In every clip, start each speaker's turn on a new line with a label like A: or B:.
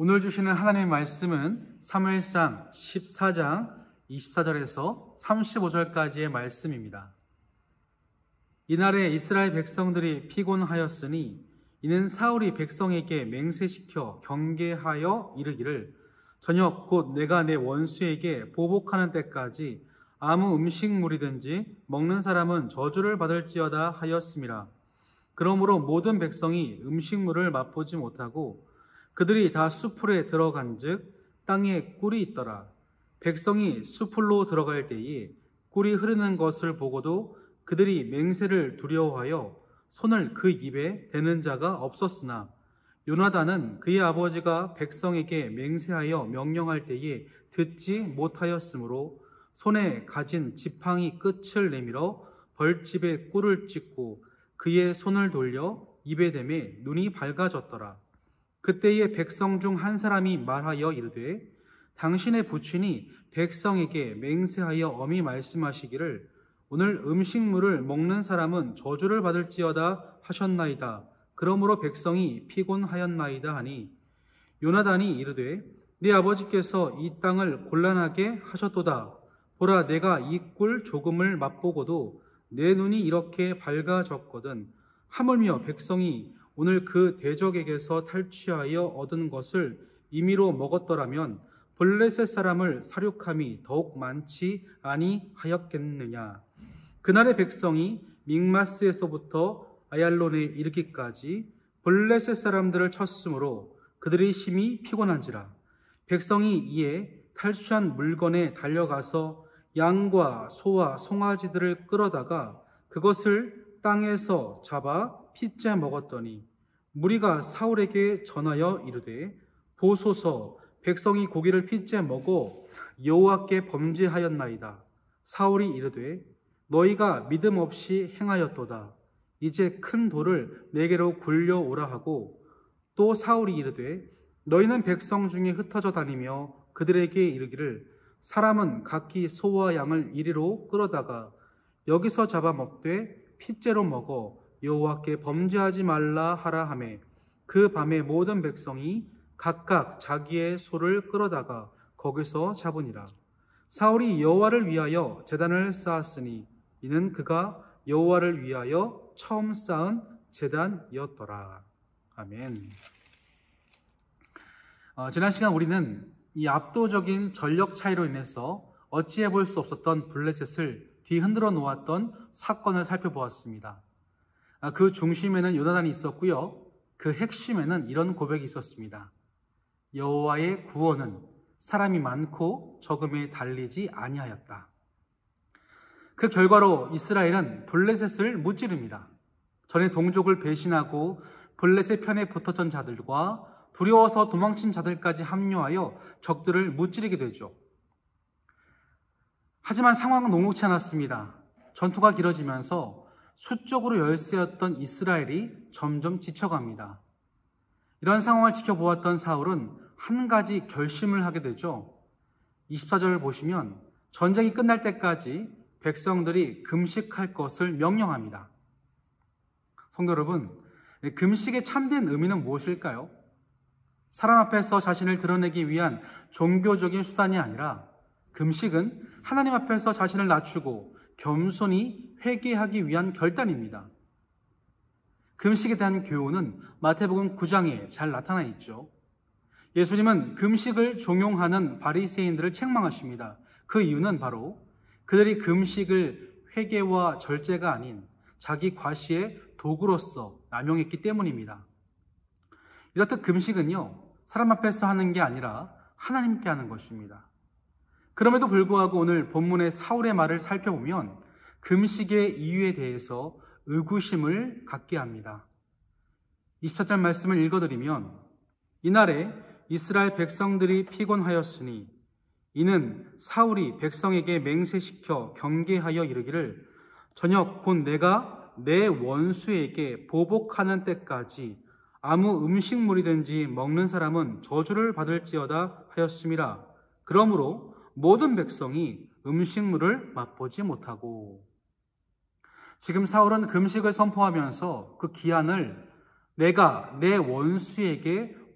A: 오늘 주시는 하나님의 말씀은 사무엘상 14장 24절에서 35절까지의 말씀입니다. 이날에 이스라엘 백성들이 피곤하였으니 이는 사울이 백성에게 맹세시켜 경계하여 이르기를 저녁 곧 내가 내 원수에게 보복하는 때까지 아무 음식물이든지 먹는 사람은 저주를 받을지어다 하였음이라. 그러므로 모든 백성이 음식물을 맛보지 못하고 그들이 다 수풀에 들어간즉 땅에 꿀이 있더라. 백성이 수풀로 들어갈 때에 꿀이 흐르는 것을 보고도 그들이 맹세를 두려워하여 손을 그 입에 대는 자가 없었으나 요나단은 그의 아버지가 백성에게 맹세하여 명령할 때에 듣지 못하였으므로 손에 가진 지팡이 끝을 내밀어 벌집에 꿀을 찍고 그의 손을 돌려 입에 대매 눈이 밝아졌더라. 그때에 백성 중 한 사람이 말하여 이르되 당신의 부친이 백성에게 맹세하여 엄히 말씀하시기를 오늘 음식물을 먹는 사람은 저주를 받을지어다 하셨나이다. 그러므로 백성이 피곤하였나이다 하니 요나단이 이르되 네 아버지께서 이 땅을 곤란하게 하셨도다. 보라 내가 이 꿀 조금을 맛보고도 내 눈이 이렇게 밝아졌거든. 하물며 백성이 오늘 그 대적에게서 탈취하여 얻은 것을 임의로 먹었더라면 블레셋 사람을 사륙함이 더욱 많지 아니하였겠느냐. 그날의 백성이 믹마스에서부터 아얄론에 이르기까지 블레셋 사람들을 쳤으므로 그들이 심히 피곤한지라. 백성이 이에 탈취한 물건에 달려가서 양과 소와 송아지들을 끌어다가 그것을 땅에서 잡아 핏째 먹었더니 무리가 사울에게 전하여 이르되 보소서 백성이 고기를 핏째 먹어 여호와께 범죄하였나이다. 사울이 이르되 너희가 믿음 없이 행하였도다. 이제 큰 돌을 내게로 굴려오라 하고 또 사울이 이르되 너희는 백성 중에 흩어져 다니며 그들에게 이르기를 사람은 각기 소와 양을 이리로 끌어다가 여기서 잡아먹되 핏째로 먹어 여호와께 범죄하지 말라 하라 하매 그 밤에 모든 백성이 각각 자기의 소를 끌어다가 거기서 잡으니라. 사울이 여호와를 위하여 제단을 쌓았으니 이는 그가 여호와를 위하여 처음 쌓은 제단이었더라. 아멘. 지난 시간 우리는 이 압도적인 전력 차이로 인해서 어찌해 볼 수 없었던 블레셋을 뒤흔들어 놓았던 사건을 살펴보았습니다. 그 중심에는 요나단이 있었고요. 그 핵심에는 이런 고백이 있었습니다. 여호와의 구원은 사람이 많고 적음에 달리지 아니하였다. 그 결과로 이스라엘은 블레셋을 무찌릅니다. 전에 동족을 배신하고 블레셋 편에 붙었던 자들과 두려워서 도망친 자들까지 합류하여 적들을 무찌르게 되죠. 하지만 상황은 녹록치 않았습니다. 전투가 길어지면서 수적으로 열세였던 이스라엘이 점점 지쳐갑니다. 이런 상황을 지켜보았던 사울은 한 가지 결심을 하게 되죠. 24절을 보시면 전쟁이 끝날 때까지 백성들이 금식할 것을 명령합니다. 성도 여러분, 금식의 참된 의미는 무엇일까요? 사람 앞에서 자신을 드러내기 위한 종교적인 수단이 아니라 금식은 하나님 앞에서 자신을 낮추고 겸손히 회개하기 위한 결단입니다. 금식에 대한 교훈은 마태복음 9장에 잘 나타나 있죠. 예수님은 금식을 종용하는 바리새인들을 책망하십니다. 그 이유는 바로 그들이 금식을 회개와 절제가 아닌 자기 과시의 도구로서 남용했기 때문입니다. 이렇듯 금식은요, 사람 앞에서 하는 게 아니라 하나님께 하는 것입니다. 그럼에도 불구하고 오늘 본문의 사울의 말을 살펴보면 금식의 이유에 대해서 의구심을 갖게 합니다. 24절 말씀을 읽어드리면 이날에 이스라엘 백성들이 피곤하였으니 이는 사울이 백성에게 맹세시켜 경계하여 이르기를 저녁 곧 내가 내 원수에게 보복하는 때까지 아무 음식물이든지 먹는 사람은 저주를 받을지어다 하였음이라. 그러므로 모든 백성이 음식물을 맛보지 못하고. 지금 사울은 금식을 선포하면서 그 기한을 내가 내 원수에게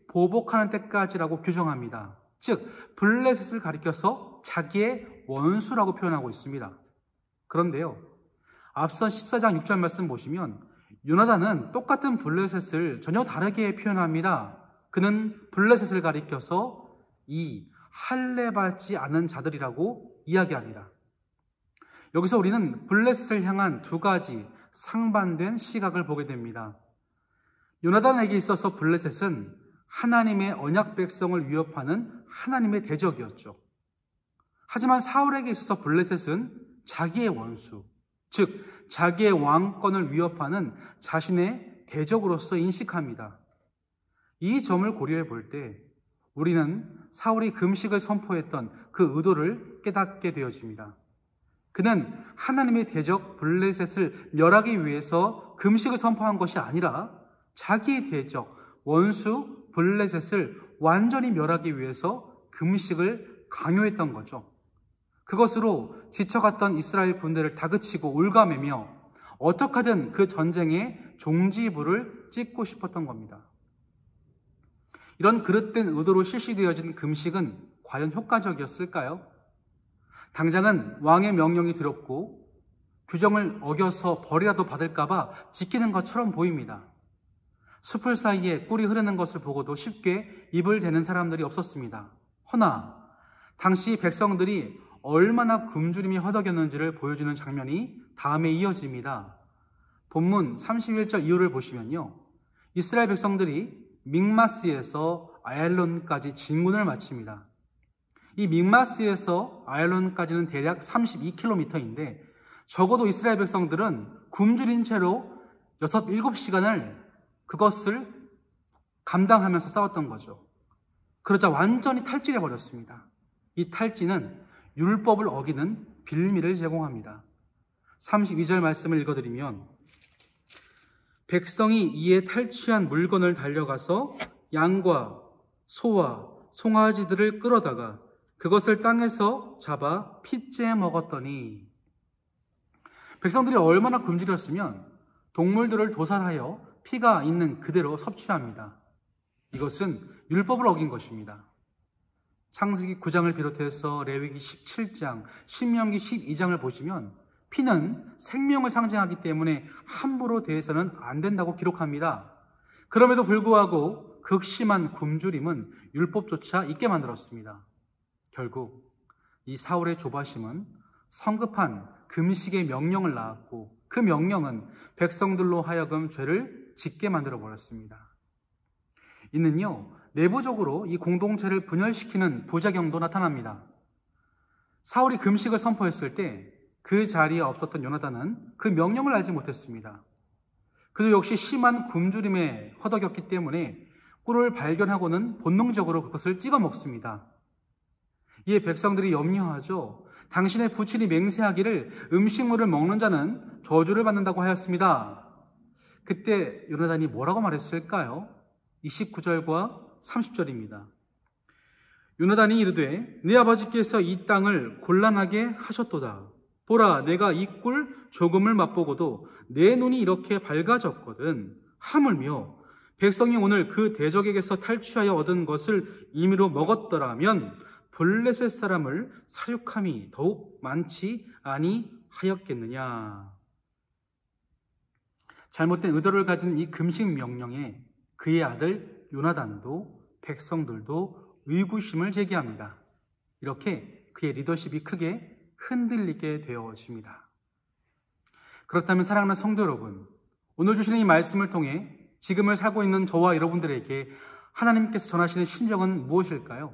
A: 보복하는 때까지라고 규정합니다. 즉 블레셋을 가리켜서 자기의 원수라고 표현하고 있습니다. 그런데요, 앞선 14장 6절 말씀 보시면 요나단은 똑같은 블레셋을 전혀 다르게 표현합니다. 그는 블레셋을 가리켜서 이 할례받지 않은 자들이라고 이야기합니다. 여기서 우리는 블레셋을 향한 두 가지 상반된 시각을 보게 됩니다. 요나단에게 있어서 블레셋은 하나님의 언약 백성을 위협하는 하나님의 대적이었죠. 하지만 사울에게 있어서 블레셋은 자기의 원수, 즉 자기의 왕권을 위협하는 자신의 대적으로서 인식합니다. 이 점을 고려해 볼 때 우리는 사울이 금식을 선포했던 그 의도를 깨닫게 되어집니다. 그는 하나님의 대적 블레셋을 멸하기 위해서 금식을 선포한 것이 아니라 자기의 대적, 원수 블레셋을 완전히 멸하기 위해서 금식을 강요했던 거죠. 그것으로 지쳐갔던 이스라엘 군대를 다그치고 올가매며 어떻게든 그 전쟁의 종지부를 찍고 싶었던 겁니다. 이런 그릇된 의도로 실시되어진 금식은 과연 효과적이었을까요? 당장은 왕의 명령이 두렵고 규정을 어겨서 벌이라도 받을까봐 지키는 것처럼 보입니다. 숲을 사이에 꿀이 흐르는 것을 보고도 쉽게 입을 대는 사람들이 없었습니다. 허나 당시 백성들이 얼마나 굶주림이 허덕였는지를 보여주는 장면이 다음에 이어집니다. 본문 31절 이후를 보시면요, 이스라엘 백성들이 믹마스에서 아얄론까지 진군을 마칩니다. 이 믹마스에서 아얄론까지는 대략 32km인데 적어도 이스라엘 백성들은 굶주린 채로 6, 7시간을 그것을 감당하면서 싸웠던 거죠. 그러자 완전히 탈진해버렸습니다. 이 탈진은 율법을 어기는 빌미를 제공합니다. 32절 말씀을 읽어드리면 백성이 이에 탈취한 물건을 달려가서 양과 소와 송아지들을 끌어다가 그것을 땅에서 잡아 핏째 먹었더니, 백성들이 얼마나 굶주렸으면 동물들을 도살하여 피가 있는 그대로 섭취합니다. 이것은 율법을 어긴 것입니다. 창세기 9장을 비롯해서 레위기 17장, 신명기 12장을 보시면 피는 생명을 상징하기 때문에 함부로 대해서는 안 된다고 기록합니다. 그럼에도 불구하고 극심한 굶주림은 율법조차 잊게 만들었습니다. 결국 이 사울의 조바심은 성급한 금식의 명령을 낳았고 그 명령은 백성들로 하여금 죄를 짓게 만들어 버렸습니다. 이는요, 내부적으로 이 공동체를 분열시키는 부작용도 나타납니다. 사울이 금식을 선포했을 때 그 자리에 없었던 요나단은 그 명령을 알지 못했습니다. 그도 역시 심한 굶주림에 허덕였기 때문에 꿀을 발견하고는 본능적으로 그것을 찍어 먹습니다. 이에 백성들이 염려하죠. 당신의 부친이 맹세하기를 음식물을 먹는 자는 저주를 받는다고 하였습니다. 그때 요나단이 뭐라고 말했을까요? 29절과 30절입니다. 요나단이 이르되 네 아버지께서 이 땅을 곤란하게 하셨도다. 보라, 내가 이 꿀 조금을 맛보고도 내 눈이 이렇게 밝아졌거든. 하물며 백성이 오늘 그 대적에게서 탈취하여 얻은 것을 임의로 먹었더라면 블레셋 사람을 사륙함이 더욱 많지 아니하였겠느냐. 잘못된 의도를 가진 이 금식 명령에 그의 아들 요나단도 백성들도 의구심을 제기합니다. 이렇게 그의 리더십이 크게 흔들리게 되어집니다. 그렇다면 사랑하는 성도 여러분, 오늘 주시는 이 말씀을 통해 지금을 살고 있는 저와 여러분들에게 하나님께서 전하시는 심정은 무엇일까요?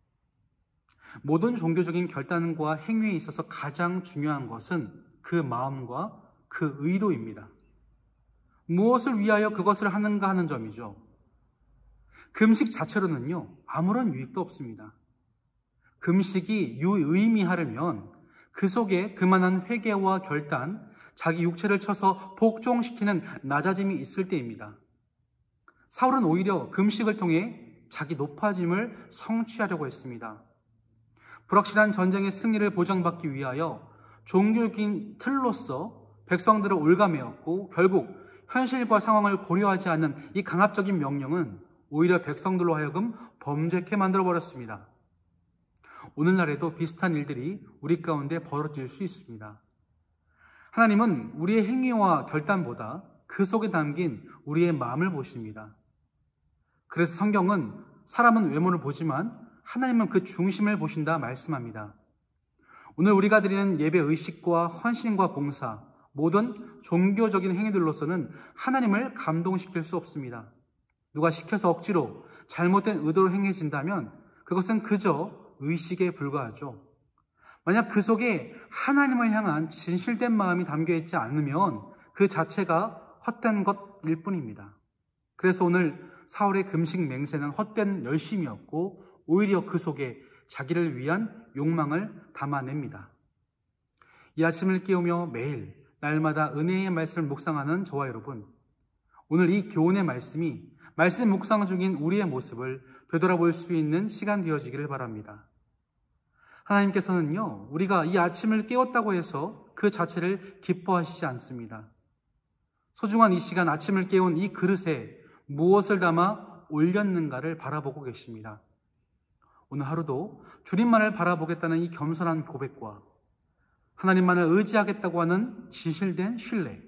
A: 모든 종교적인 결단과 행위에 있어서 가장 중요한 것은 그 마음과 그 의도입니다. 무엇을 위하여 그것을 하는가 하는 점이죠. 금식 자체로는요, 아무런 유익도 없습니다. 금식이 유의미하려면 그 속에 그만한 회개와 결단, 자기 육체를 쳐서 복종시키는 낮아짐이 있을 때입니다. 사울은 오히려 금식을 통해 자기 높아짐을 성취하려고 했습니다. 불확실한 전쟁의 승리를 보장받기 위하여 종교적인 틀로서 백성들을 올가매었고 결국 현실과 상황을 고려하지 않는 이 강압적인 명령은 오히려 백성들로 하여금 범죄케 만들어버렸습니다. 오늘날에도 비슷한 일들이 우리 가운데 벌어질 수 있습니다. 하나님은 우리의 행위와 결단보다 그 속에 담긴 우리의 마음을 보십니다. 그래서 성경은 사람은 외모를 보지만 하나님은 그 중심을 보신다 말씀합니다. 오늘 우리가 드리는 예배 의식과 헌신과 봉사, 모든 종교적인 행위들로서는 하나님을 감동시킬 수 없습니다. 누가 시켜서 억지로 잘못된 의도로 행해진다면 그것은 그저 의식에 불과하죠. 만약 그 속에 하나님을 향한 진실된 마음이 담겨있지 않으면 그 자체가 헛된 것일 뿐입니다. 그래서 오늘 사울의 금식 맹세는 헛된 열심이었고 오히려 그 속에 자기를 위한 욕망을 담아냅니다. 이 아침을 깨우며 매일 날마다 은혜의 말씀을 묵상하는 저와 여러분, 오늘 이 교훈의 말씀이 말씀 묵상 중인 우리의 모습을 되돌아볼 수 있는 시간 되어지기를 바랍니다. 하나님께서는요, 우리가 이 아침을 깨웠다고 해서 그 자체를 기뻐하시지 않습니다. 소중한 이 시간 아침을 깨운 이 그릇에 무엇을 담아 올렸는가를 바라보고 계십니다. 오늘 하루도 주님만을 바라보겠다는 이 겸손한 고백과 하나님만을 의지하겠다고 하는 진실된 신뢰,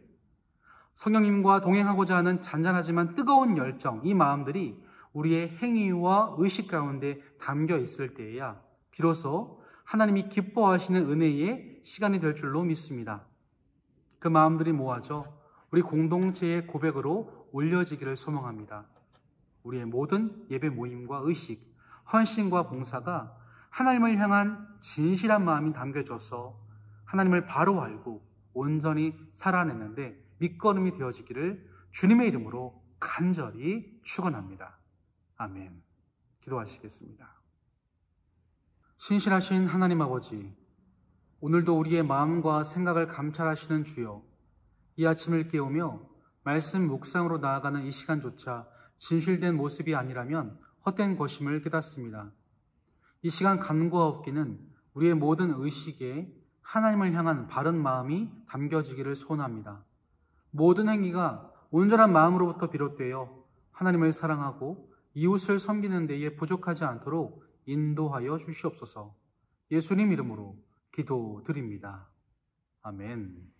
A: 성령님과 동행하고자 하는 잔잔하지만 뜨거운 열정, 이 마음들이 우리의 행위와 의식 가운데 담겨 있을 때에야 비로소 하나님이 기뻐하시는 은혜의 시간이 될 줄로 믿습니다. 그 마음들이 모아져 우리 공동체의 고백으로 올려지기를 소망합니다. 우리의 모든 예배 모임과 의식, 헌신과 봉사가 하나님을 향한 진실한 마음이 담겨져서 하나님을 바로 알고 온전히 살아내는데 밑거름이 되어지기를 주님의 이름으로 간절히 축원합니다. 아멘. 기도하시겠습니다. 신실하신 하나님 아버지, 오늘도 우리의 마음과 생각을 감찰하시는 주여, 이 아침을 깨우며 말씀 묵상으로 나아가는 이 시간조차 진실된 모습이 아니라면 헛된 것임을 깨닫습니다. 이 시간 간구하옵기는 우리의 모든 의식에 하나님을 향한 바른 마음이 담겨지기를 소원합니다. 모든 행위가 온전한 마음으로부터 비롯되어 하나님을 사랑하고 이웃을 섬기는 데에 부족하지 않도록 인도하여 주시옵소서. 예수님 이름으로 기도드립니다. 아멘.